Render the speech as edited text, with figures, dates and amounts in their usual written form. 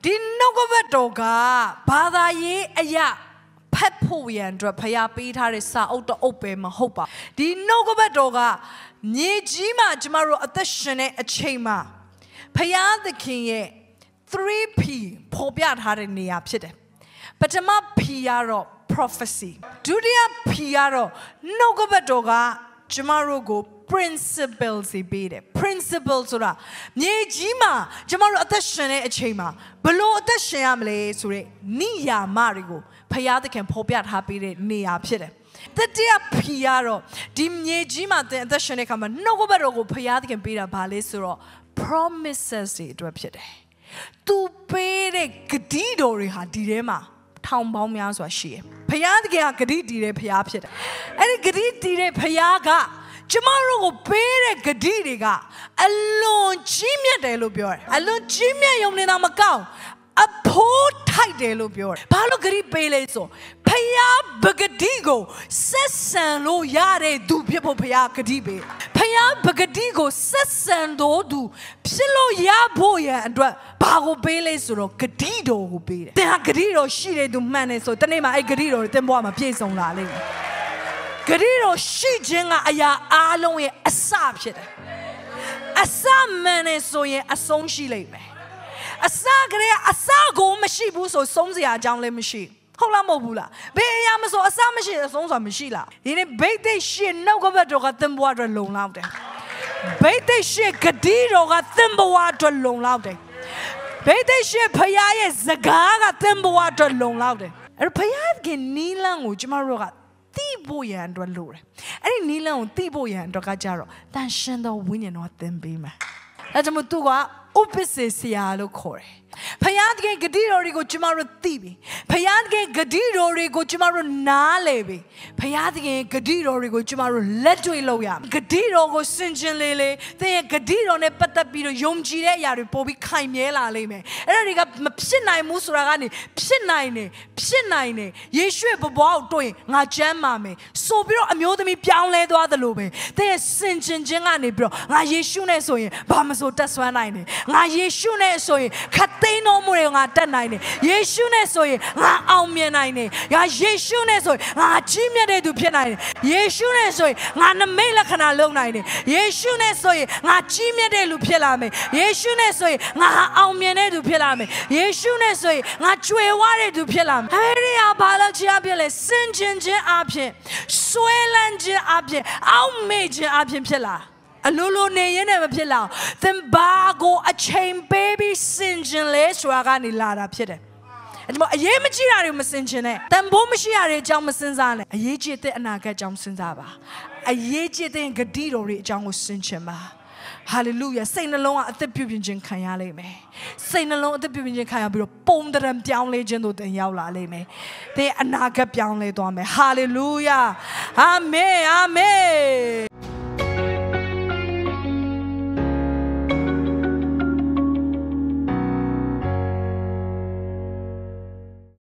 ဒီနှုတ်ကပတ်တော်ကဘာသာရေးအရာဖတ်ဖို့ရန်အတွက်ဖျားပေးထားတဲ့စာအုပ်တအုပ်ပဲမဟုတ်ပါဒီနှုတ်ကပတ်တော်ကမြေကြီးမှာကျမတို့အသက်ရှင်တဲ့အချိန်မှာဖျားသခင်ရဲ့ 3P ပေါ်ပြထားတဲ့နေရာဖြစ်တယ်ပထမ P ကတော့ prophecy ဒုတိယ P ကတော့နှုတ်ကပတ်တော်ကကျမတို့ကို principles ပေးတယ် principles ဆိုတာမြေကြီးမှာကျမတို့အသက်ရှင်တဲ့အချိန်မှာဘလို့အသက်ရှင်ရမလဲဆိုတဲ့နိယာမတွေကိုဖျားသခင်ဖော်ပြထားပေးတဲ့နေရာဖြစ်တယ်တတိယ P ကတော့ဒီမြေကြီးမှာအသက်ရှင်တဲ့အခါမှာနှုတ်ကပတ်တော်ကိုဖျားသခင်ပေးတာဘာလဲဆိုတော့ promises တွေအတွက်ဖြစ်တယ်သူပေးတဲ့ဂတိတော်တွေဟာဒီထဲမှာထောင်ပေါင်းများစွာရှိတယ်ဖျားသခင်ကဂတိတည်တဲ့ဖျားဖြစ်တယ်အဲ့ဒီဂတိတည်တဲ့ဖျားကကျမတို့ကိုပေးတဲ့ဂတိတွေကအလွန်ကြီးမြတ်တယ်လို့ပြောတယ်အလွန်ကြီးမြတ်ရုံနဲ့တော့မကောင်းအဖိုးထိုက်တယ်လို့ပြောတယ်ဘာလို့ဂတိပေးလဲဆိုဖယားပဂတိကိုဆက်ဆံလို့ရတဲ့သူဖြစ်ဖို့ဖယားဂတိပေးဖယားပဂတိကိုဆက်ဆံတော်သူဖြစ်လို့ရဖို့ရန်အတွက်ဘာကိုပေးလဲဆိုတော့ဂတိတော်ကိုပေးတယ်သင်ဟာဂတိတော်ရှိတဲ့သူမှန်တယ်ဆိုတနေ့မှအဲ့ဂတိတော်တွေသင်ဘဝမှာပြည့်စုံလာလိမ့်မယ်ဂတိတော်ရှိခြင်းကအရာအားလုံးရဲ့အစဖြစ်တယ်အစမှန်တယ်ဆိုရင်အဆုံးရှိလိမ့်မယ်အစကလေးအစကိုမရှိဘူးဆိုဆုံးစရာအကြောင်းလည်းမရှိဟုတ်လားမဟုတ်ဘူးလားဘယ်အရာမဆိုအစမရှိအဆုံးဆိုတာမရှိလားဒီနေ့ဘိတ်သိက်ရှင်နှုတ်ကပတ်တော်ကသင်ဘဝအတွက်လုံလောက်တယ်ဘိတ်သိက်ရှင်ဂတိတော်ကသင်ဘဝအတွက်လုံလောက်တယ်ဘိတ်သိက်ရှင်ဖခင်ရဲ့စကားကသင်ဘဝအတွက်လုံလောက်တယ်အဲ့ဖခင်ကနီးလန်းကိုကျမတို့ကသိဖို့ရန်အတွက်လိုတယ်အဲ့ဒီနီးလန်းကိုသိဖို့ရန်အတွက်ကကြတော့တန်ရှင်သောဝိညာဉ်တော်သင်ပေးမယ်အဲကြောင့်မို့သူကဥပ္ပစေဆရာလို့ခေါ်တယ်ဖယားတကယ်ဂတိတော်တွေကိုကျမတို့သိပြီဖယားတကယ်ဂတိတော်တွေကိုကျမတို့နားလည်ပြီဖယားတကယ်ဂတိတော်တွေကိုကျမတို့လက်တွေ့လုပ်ရမယ်ဂတိတော်ကိုစင်ကျင်လေသင်ရဲ့ဂတိတော်နဲ့ပတ်သက်ပြီးတော့ယုံကြည်တဲ့အရာတွေပို့ပြီးခိုင်မြဲလာလိမ့်မယ်အဲ့ဒါတွေကမဖြစ်နိုင်ဘူးဆိုတာကနေဖြစ်နိုင်တယ်ယေရှုရဲ့ဘဝကိုတွေ့ရင်ငါကျမ်းမာမယ်ဆိုပြီးတော့အမျိုးသမီးပြောင်းလဲသွားသလိုပဲသင်ရဲ့စင်ကျင်ခြင်းကနေပြီးတော့ငါယေရှုနဲ့ဆိုရင်ဘာမဆိုတက်ဆွမ်းနိုင်တယ်ငါယေရှုနဲ့ဆိုရင်ခတ်သိမ်းတော်မူတယ်ငါတက်နိုင်တယ်ယေရှုနဲ့ဆိုရင်ငါအောင်မြင်နိုင်တယ်ယေရှုနဲ့ဆိုရင်ငါကြီးမြတ်တဲ့သူဖြစ်နိုင်တယ်ယေရှုနဲ့ဆိုရင်ငါနမိတ်လက္ခဏာလုပ်နိုင်တယ်ယေရှုနဲ့ဆိုရင်ငါကြီးမြတ်တဲ့လူဖြစ်လာမယ်ယေရှုနဲ့ဆိုရင်ငါအောင်မြင်တဲ့သူဖြစ်လာမယ်ယေရှုနဲ့ဆိုရင်ငါကြွယ်ဝတဲ့သူဖြစ်လာမယ်အဲဒီဟာဘာလို့ချာဖြစ်လဲစင်ကျင်ခြင်းအပြင်ဆွဲလန်းခြင်းအပြင်အောက်မေ့ခြင်းအပြင်ဖြစ်လာအလိုလိုနေရင်လည်းမဖြစ်လောက်သင်ဘာကိုအချိန်ပေးပြီးစင်ကျင်လဲဆိုတာကနေလာတာဖြစ်တယ်အဲ့ဒါအရေးမကြီးတာတွေမစင်ကျင်နဲ့တန်ဖိုးမရှိတာတွေအကြောင်းမစင်စားနဲ့အရေးကြီးတဲ့အနာဂတ်အကြောင်းစဉ်းစားပါအရေးကြီးတဲ့ဂတိတော်တွေအကြောင်းကိုစင်ကျင်ပါဟာလေလုယာစိတ်နှလုံးကအသက်ပြုပြင်ခြင်းခံရလိမ့်မယ်စိတ်နှလုံးအသက်ပြုပြင်ခြင်းခံရပြီးတော့ပုံတရံပြောင်းလဲခြင်းတို့တင်ရောက်လာလိမ့်မယ်သင်အနာဂတ်ပြောင်းလဲသွားမယ်ဟာလေလုယာအာမင်